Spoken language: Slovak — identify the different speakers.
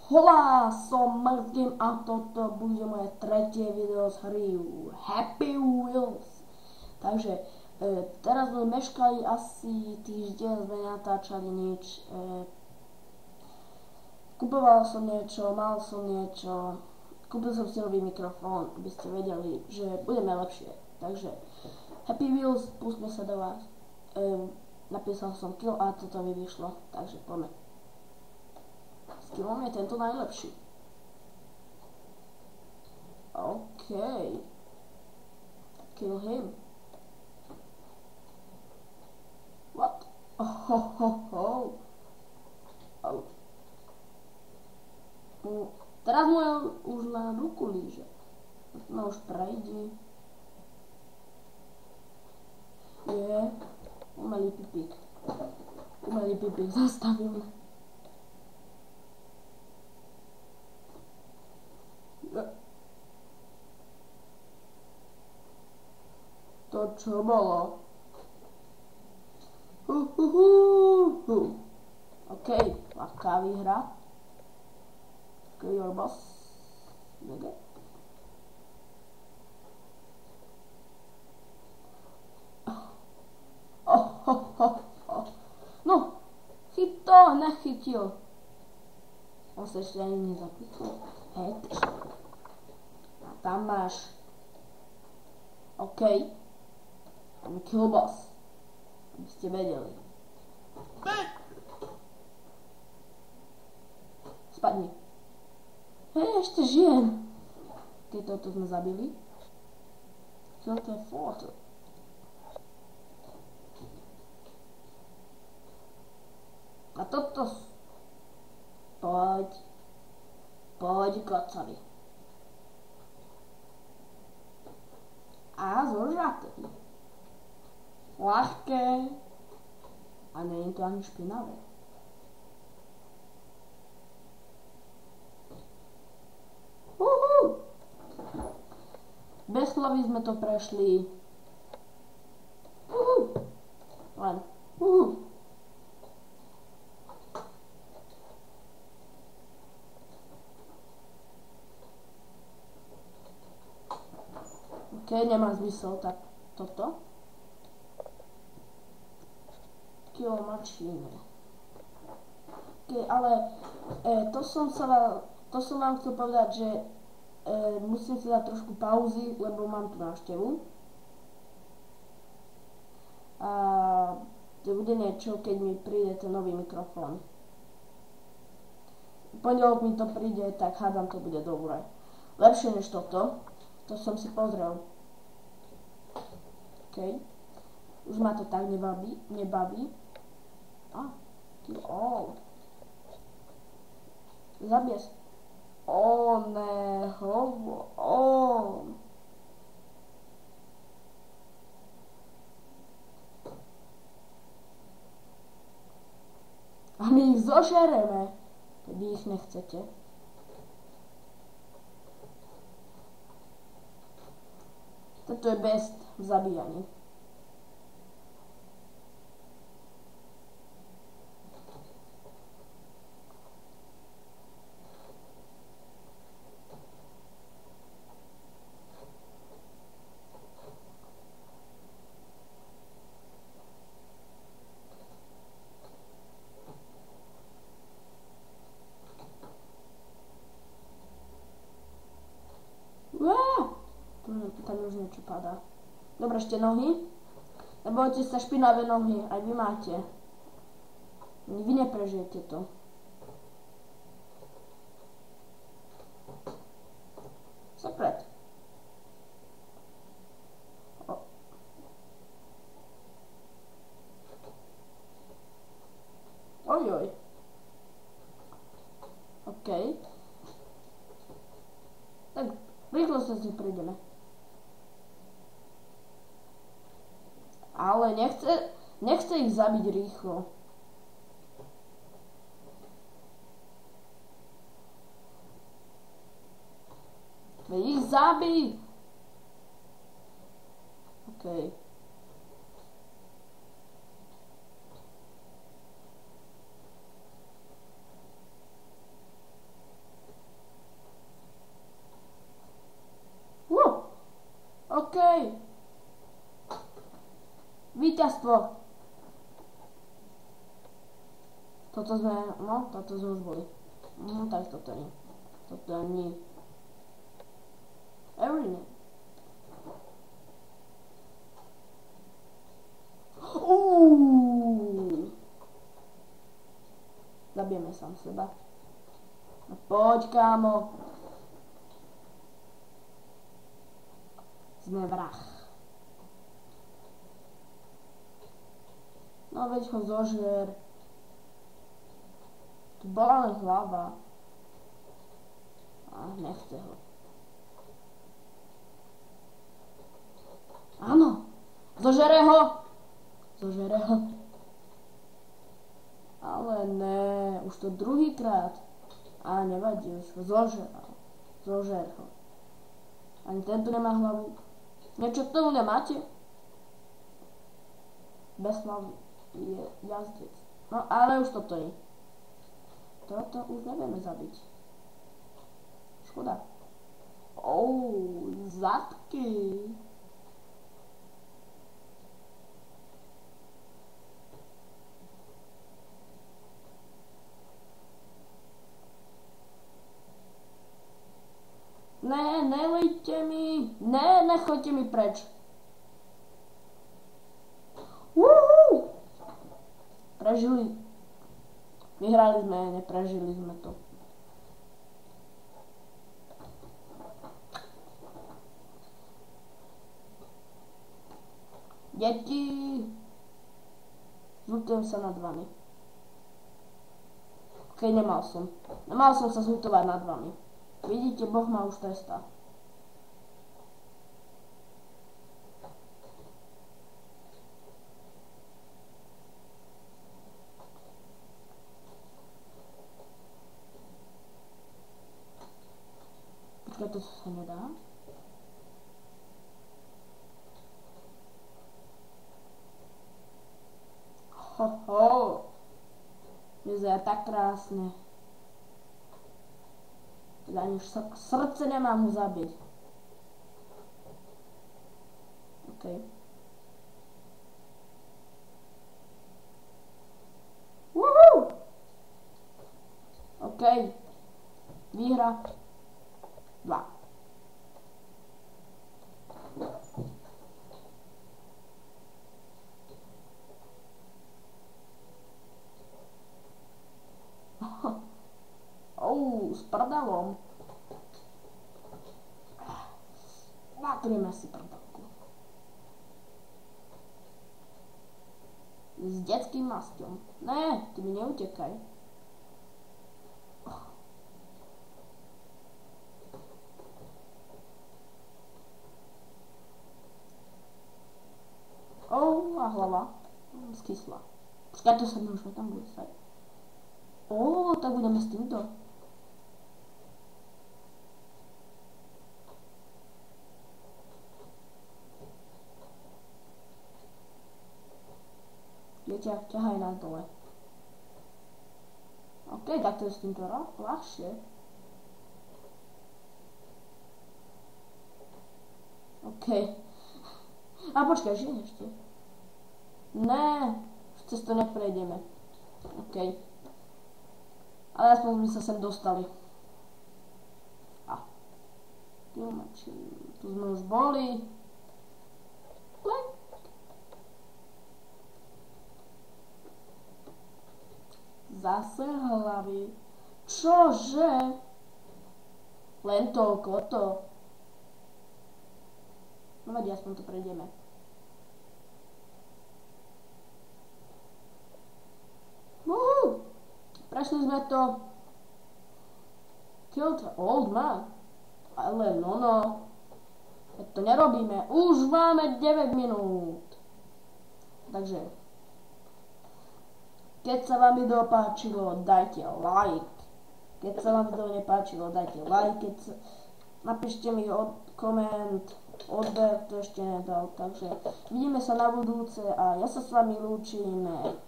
Speaker 1: Hola, som Mrzgim a toto bude moje tretie video z hry Happy Wheels. Takže teraz sme meškali asi týždeň, sme natáčali nič. Kupoval som niečo, mal som niečo, kúpil som si nový mikrofón, aby ste vedeli, že budeme lepšie. Takže Happy Wheels, pustme sa do vás. Napísal som kill a toto mi vyšlo, takže poďme. S killom je tento najlepší. OK. Kill him. What? Oh. Teraz mu už len ruku líže. No už prejdi. Umelý pipík. Umelý pipík zastavil. To čo bolo? OK, ľahká výhra. Kill your boss. Nege. No, chyť to, nechytil. On sa ešte ani nezapýtal. Hej, ty. A tam máš. OK. Tam kill boss. Aby ste vedeli. Spadni. Hej, ešte žijem. Keď toto sme zabili. Kill to je photo. A toto... Poď kocovi. A zožratý. Ľahké. A nie je to ani špinavé. Bez hlavy sme to prešli. Len. OK, nemá zmysel, tak toto. Kill machine. OK, ale to som vám chcel povedať, že musím si dať trošku pauzy, lebo mám tu návštevu. A to bude niečo, keď mi príde ten nový mikrofón. V pondelok mi to príde, tak hádam, to bude dobré. Lepšie než toto. To som si pozrel. OK. Už ma to tak nebaví. Kill all. Zabies. A my ich zožereme, keď ich nechcete. Toto je best v zabíjaní. Tam už niečo padá. Dobre, ešte nohy. Nebojte sa, špinavé nohy. Aj vy máte. Vy neprežijete to. Sepred. Ojoj. OK. Tak rýchlo sa si prejdeme. Ale nechce ich zabiť rýchlo. Ich zabij! OK. víťazstvo. Toto sme už boli. Tak toto nie. Toto nie. Everything. Zabijeme sám seba. No poď, kámo. Sme vrah. No veď ho zožer. Tu bola len hlava. A nechce ho. Áno. Zožere ho. Zožere ho. Ale ne, už to druhýkrát. A nevadí, už ho zožeral. Zožer ho. Ani tento nemá hlavu. Niečo k tomu nemáte? Bez hlavy je jazdec. No ale už toto je. Toto už nevieme zabiť. Škoda. Zadky. Ne, nelejte mi. Ne, nechoďte mi preč. Prežili. Vyhrali sme, neprežili sme to. Deti. Zľutujem sa nad vami. Okej, nemal som. Nemal som sa zľutovať nad vami. Vidíte, Boh ma už trestá. Počkaj, to sa nedá. Vyzerá tak krásne. Teda ani už srdce nemám ho zabiť. OK. OK. Výhra. 2. S prdalom. Natrieme si prdalku. S detským masťom. Ne, ty mi neutekaj. A hlava. Skysla. Počkaj, to sa mi už tam bude stať. Tak budeme s týmto. Ťahaj nás dole. OK, tak to je s týmto ľahšie. OK. A počkaj, žije ešte. Ne, cez to neprejdeme. OK. Ale aspoň sme sa sem dostali. Tu sme už boli. Zase hlavy. Čože? Len toľko to. No veď, aspoň to prejdeme. Prešli sme to. Kill the old man. Ale no. Veď to nerobíme. Už máme 9 minút. Takže. Keď sa vám video páčilo, dajte like. Keď sa vám video nepáčilo, dajte like. Napíšte mi koment, odber, to ešte nedal. Takže vidíme sa na budúce a ja sa s vami lúčim.